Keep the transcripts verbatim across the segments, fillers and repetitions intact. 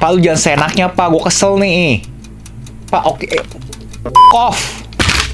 Pak, lu jangan seenaknya, Pak. Gue kesel nih. Pak, oke. Okay. Off.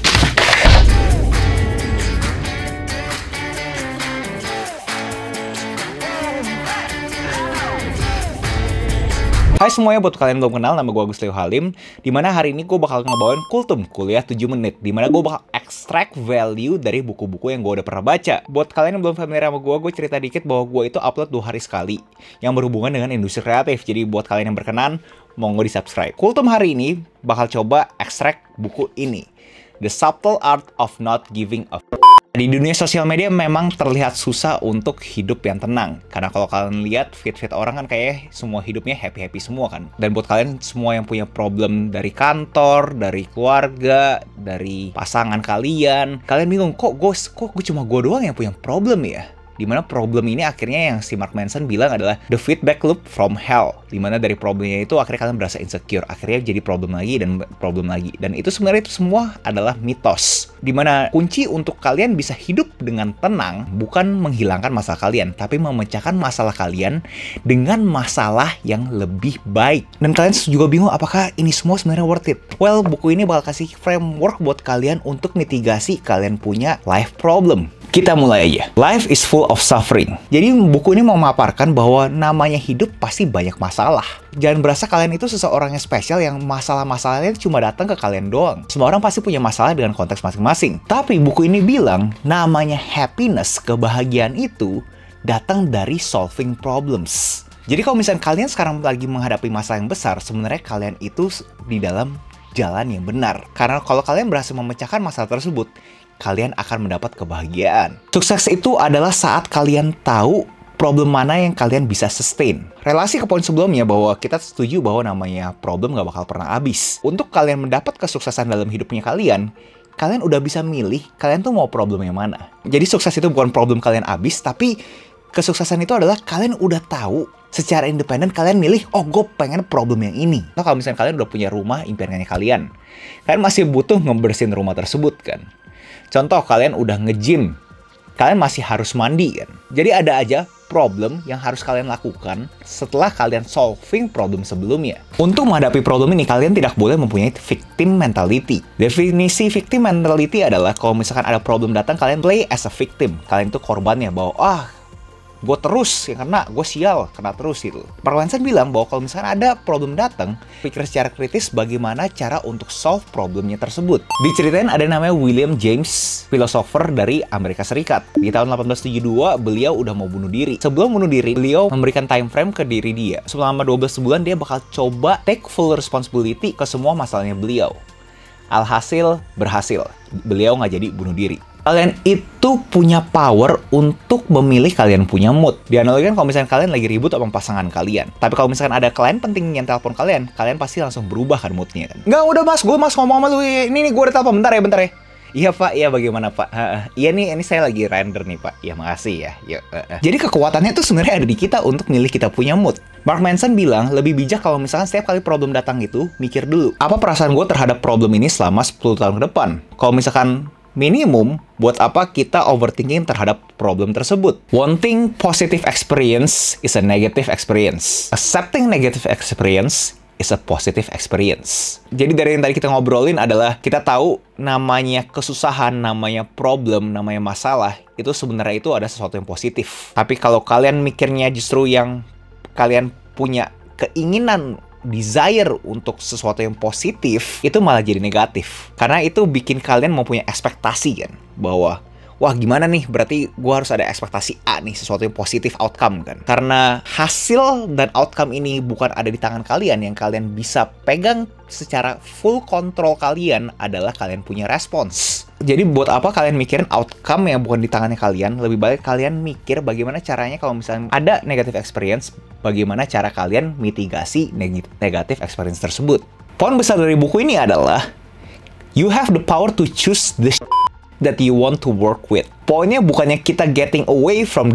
Hai semuanya, buat kalian yang belum kenal, nama gue Agus Leo Halim. Dimana hari ini gue bakal ngebawain Kultum, kuliah tujuh menit. Dimana gue bakal extract value dari buku-buku yang gue udah pernah baca. Buat kalian yang belum familiar sama gue, gue cerita dikit bahwa gue itu upload dua hari sekali yang berhubungan dengan industri kreatif. Jadi buat kalian yang berkenan, monggo di subscribe. Kultum hari ini bakal coba extract buku ini, The Subtle Art of Not Giving a F***. Di dunia sosial media memang terlihat susah untuk hidup yang tenang. Karena kalau kalian lihat feed-feed orang kan kayak semua hidupnya happy-happy semua kan. Dan buat kalian semua yang punya problem dari kantor, dari keluarga, dari pasangan kalian, kalian bingung, kok gue kok gue cuma gue doang yang punya problem ya? Dimana problem ini akhirnya yang si Mark Manson bilang adalah the feedback loop from hell. Dimana dari problemnya itu akhirnya kalian berasa insecure. Akhirnya jadi problem lagi dan problem lagi. Dan itu sebenarnya itu semua adalah mitos. Dimana kunci untuk kalian bisa hidup dengan tenang bukan menghilangkan masalah kalian, tapi memecahkan masalah kalian dengan masalah yang lebih baik. Dan kalian juga bingung apakah ini semua sebenarnya worth it? Well, buku ini bakal kasih framework buat kalian untuk mitigasi kalian punya life problem. Kita mulai aja. Life is full of suffering. Jadi buku ini mau memaparkan bahwa namanya hidup pasti banyak masalah. Jangan berasa kalian itu seseorang yang spesial yang masalah-masalahnya cuma datang ke kalian doang. Semua orang pasti punya masalah dengan konteks masing-masing. Tapi buku ini bilang namanya happiness, kebahagiaan itu datang dari solving problems. Jadi kalau misalnya kalian sekarang lagi menghadapi masalah yang besar, sebenarnya kalian itu di dalam jalan yang benar. Karena kalau kalian berhasil memecahkan masalah tersebut, kalian akan mendapat kebahagiaan. Sukses itu adalah saat kalian tahu problem mana yang kalian bisa sustain. Relasi ke poin sebelumnya bahwa kita setuju bahwa namanya problem gak bakal pernah habis. Untuk kalian mendapat kesuksesan dalam hidupnya kalian, kalian udah bisa milih kalian tuh mau problem yang mana. Jadi sukses itu bukan problem kalian habis, tapi kesuksesan itu adalah kalian udah tahu secara independen kalian milih, oh gue pengen problem yang ini. Nah kalau misalnya kalian udah punya rumah impiannya kalian, kalian masih butuh ngebersihin rumah tersebut kan. Contoh, kalian udah nge-gym, kalian masih harus mandi kan. Jadi ada aja problem yang harus kalian lakukan setelah kalian solving problem sebelumnya. Untuk menghadapi problem ini, kalian tidak boleh mempunyai victim mentality. Definisi victim mentality adalah kalau misalkan ada problem datang, kalian play as a victim. Kalian tuh korbannya, bahwa ah, gue terus yang kena, gue sial, kena terus gitu. Mark Manson bilang bahwa kalau misalkan ada problem datang, pikir secara kritis bagaimana cara untuk solve problemnya tersebut. Diceritain ada namanya William James, filosofer dari Amerika Serikat. Di tahun delapan belas tujuh puluh dua, beliau udah mau bunuh diri. Sebelum bunuh diri, beliau memberikan time frame ke diri dia. Selama dua belas bulan, dia bakal coba take full responsibility ke semua masalahnya beliau. Alhasil, berhasil. Beliau nggak jadi bunuh diri. Kalian itu punya power untuk memilih kalian punya mood. Dianalogikan kalau misalnya kalian lagi ribut sama pasangan kalian. Tapi kalau misalkan ada klien penting yang telepon kalian, kalian pasti langsung berubah kan moodnya kan. Nggak, udah mas, gue mas ngomong sama lu. Ini nih, gue udah telepon, bentar ya, bentar ya. Iya pak, iya bagaimana pak? Ha, iya nih, ini saya lagi render nih pak. Iya makasih ya. Yuk, uh, uh. Jadi kekuatannya tuh sebenarnya ada di kita untuk milih kita punya mood. Mark Manson bilang lebih bijak kalau misalkan setiap kali problem datang itu mikir dulu, apa perasaan gue terhadap problem ini selama sepuluh tahun ke depan. Kalau misalkan minimum, buat apa kita overthinking terhadap problem tersebut? Wanting positive experience is a negative experience. Accepting negative experience is a positive experience. Jadi dari yang tadi kita ngobrolin adalah kita tahu namanya kesusahan, namanya problem, namanya masalah, itu sebenarnya itu ada sesuatu yang positif. Tapi kalau kalian mikirnya justru yang kalian punya keinginan, desire untuk sesuatu yang positif, itu malah jadi negatif. Karena itu bikin kalian mempunyai ekspektasi kan, bahwa wah gimana nih, berarti gue harus ada ekspektasi A nih, sesuatu yang positif outcome kan. Karena hasil dan outcome ini bukan ada di tangan kalian, yang kalian bisa pegang secara full control kalian adalah kalian punya respons. Jadi buat apa kalian mikirin outcome yang bukan di tangannya kalian? Lebih baik kalian mikir bagaimana caranya kalau misalnya ada negative experience, bagaimana cara kalian mitigasi negative experience tersebut. Poin besar dari buku ini adalah you have the power to choose the that you want to work with. Poinnya bukannya kita getting away from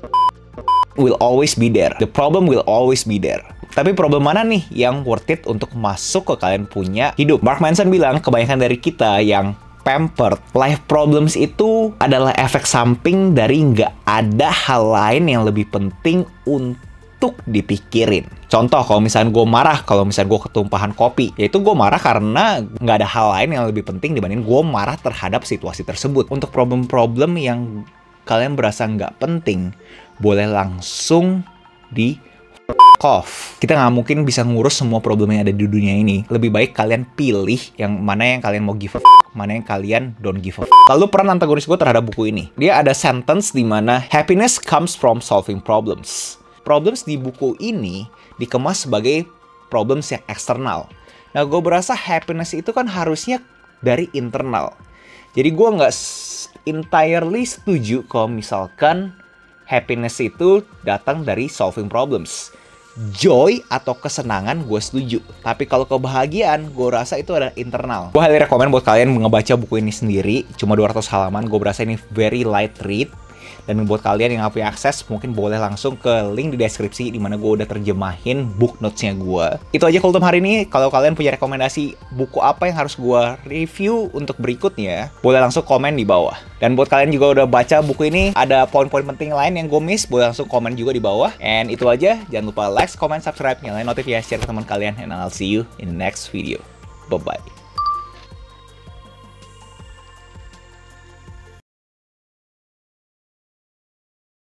will always be there. The problem will always be there. Tapi problem mana nih yang worth it untuk masuk ke kalian punya hidup? Mark Manson bilang kebanyakan dari kita yang pampered, life problems itu adalah efek samping dari nggak ada hal lain yang lebih penting untuk untuk dipikirin. Contoh, kalau misalnya gue marah, kalau misalnya gue ketumpahan kopi, yaitu gue marah karena nggak ada hal lain yang lebih penting dibanding gue marah terhadap situasi tersebut. Untuk problem-problem yang kalian berasa nggak penting, boleh langsung di off. Kita nggak mungkin bisa ngurus semua problem yang ada di dunia ini. Lebih baik kalian pilih yang mana yang kalian mau give a f**k, mana yang kalian don't give a f**k. Lalu peran antagonis gue terhadap buku ini, dia ada sentence di mana happiness comes from solving problems. Problems di buku ini dikemas sebagai problems yang eksternal. Nah, gue berasa happiness itu kan harusnya dari internal. Jadi gue nggak entirely setuju kalau misalkan happiness itu datang dari solving problems. Joy atau kesenangan gue setuju, tapi kalau kebahagiaan gue rasa itu adalah internal. Gue highly recommend buat kalian ngebaca buku ini sendiri, cuma dua ratus halaman. Gue berasa ini very light read. Dan buat kalian yang nggak punya akses, mungkin boleh langsung ke link di deskripsi di mana gue udah terjemahin book notes-nya gue. Itu aja Kultum hari ini. Kalau kalian punya rekomendasi buku apa yang harus gue review untuk berikutnya, boleh langsung komen di bawah. Dan buat kalian juga udah baca buku ini, ada poin-poin penting lain yang gue miss, boleh langsung komen juga di bawah. And itu aja. Jangan lupa like, comment, subscribe, nyalain notifikasi, share ke teman kalian. And I'll see you in the next video. Bye-bye.